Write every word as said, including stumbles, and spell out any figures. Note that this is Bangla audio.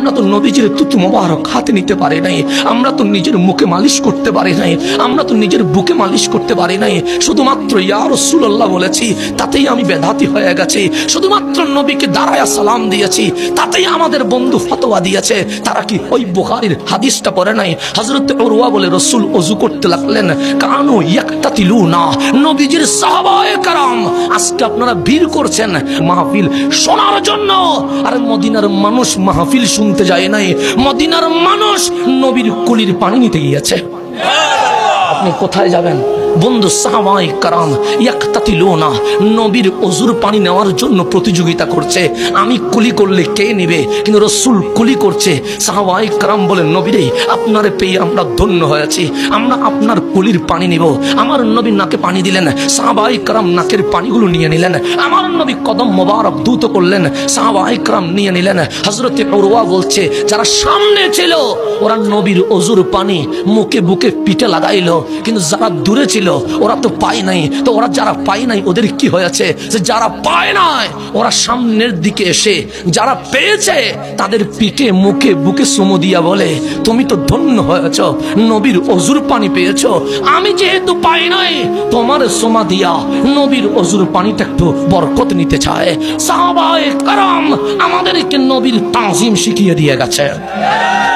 আমরা তো নবীজির তুতু মোবারক হাতে নিতে পারি নাই, আমরা তো নিজের মুখে মালিশ করতে পারি নাই, আমরা তো নিজের বুকে মালিশ করতে পারি নাই। শুধুমাত্র ইয়া রাসূলুল্লাহ বলেছি, তাতেই আমি বেদাতি হয়ে গেছি। শুধুমাত্র নবীকে দাঁড়ায়া সালাম দিয়েছি, তাতেই আমাদের বন্ধু ফতোয়া দিয়েছে। তারা কি ওই বুখারীর হাদিসটা পড়ে নাই? হযরত উরওয়া বলে রাসূল ওযু করতে লাগলেন, কানু ইয়াকতাতিলুনা, নবীজির সাহাবায়ে কেরাম আজকে আপনারা ভিড় করছেন মাহফিল শোনার জন্য। আর মদিনার মানুষ মাহফিল শুনতে যায় নাই, মদিনার মানুষ নবীর কুলির পানি নিতে গিয়েছে। আপনি কোথায় যাবেন বন্ধু? সাহাবায়ে কেরাম ইয়াকতাতিলুনা, নবীর ওযুর পানি নেওয়ার জন্য প্রতিযোগিতা করছে। আমি কুলি করলে কে নেবে? কিন্তু রাসূল কুলি করছে। সাহাবায়ে কেরাম বলেন, নবী রে, আপনারে পেয়ে আমরা ধন্য হয়েছি, আমরা আপনার কুলির পানি নিব। আমার নবী নাকে পানি দিলেন, সাহাবায়ে কেরাম নাকের পানিগুলো নিয়ে নিলেন। আমার নবী কদম মোবারক দ্রুত করলেন, সাহাবায়ে কেরাম নিয়ে নিলেন। হযরতে উরওয়া বলছে, যারা সামনে ছিল ওরা নবীর ওযুর পানি মুখে বুকে পিঠে লাগাইলো, কিন্তু যারা দূরে ছিল ওরা তো পায় নাই। তো ওরা যারা পায় নাই ওদের কি হয়েছে? যে যারা পায় নাই ওরা সামনের দিকে এসে যারা পেয়েছে তাদের পিঠে মুখে বুকে চুমু দিয়া বলে, তুমি তো ধন্য হয়েছ, নবীর ওযুর পানি পেয়েছ। আমি যেহেতু পাই নাই, তোমার চুমা দিয়া নবীর ওযুর পানিটা একটু বরকত নিতে চায়। সাহাবায়ে কেরাম আমাদেরকে নবীর তাজিম শিখিয়ে দিয়ে গেছে।